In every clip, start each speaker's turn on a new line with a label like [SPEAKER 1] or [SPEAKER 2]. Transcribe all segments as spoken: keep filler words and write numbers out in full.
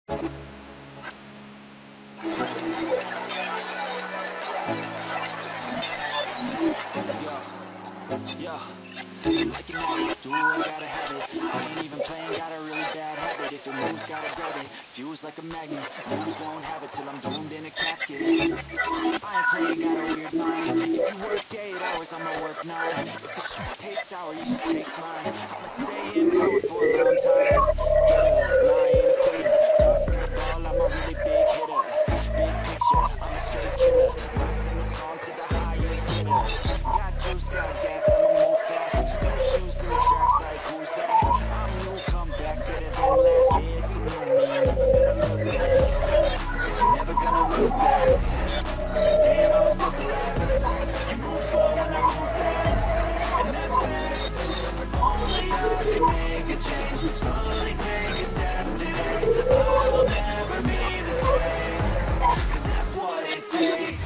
[SPEAKER 1] Let's go. Yo. Like an addict, do I gotta have it. I ain't even playing, got a really bad habit. If it moves, gotta grab it. Fuse like a magnet. Moves won't have it till I'm doomed in a casket. I ain't playing, got a weird mind. If you work eight hours, I'ma work nine. If the shit tastes sour, you should taste mine. I'ma stay in power for a long time. Get up, nah, I ain't a quitter. Toss me the ball, I'm a really big hitter. Big picture, I'm a straight killer. Wanna sing the song to the highest bidder. Got juice, got gas, I'ma move fast. No shoes, new tracks, like who's that? I'm new, come back better than last. Yeah, it's a new me, never gonna look back. Never gonna look back. Damn, I was built to last. You move slow and I move fast, and that's fast. Only I can make a change. Slowly take a step today. I will never be the same, 'cause that's what it takes.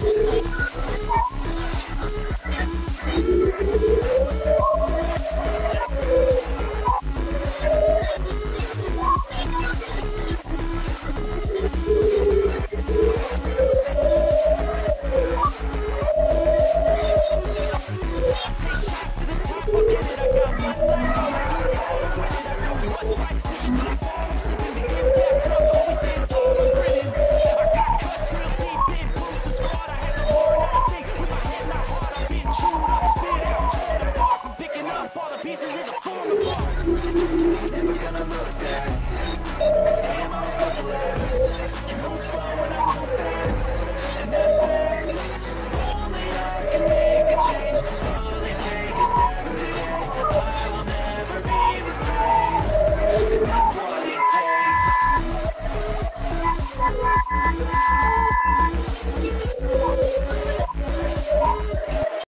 [SPEAKER 1] Never gonna look back, 'cause damn, I was built to last. You move slow and I move fast, and that's fast. Only I can make a change. Slowly take a step today. I will never be the same, 'cause that's what it takes.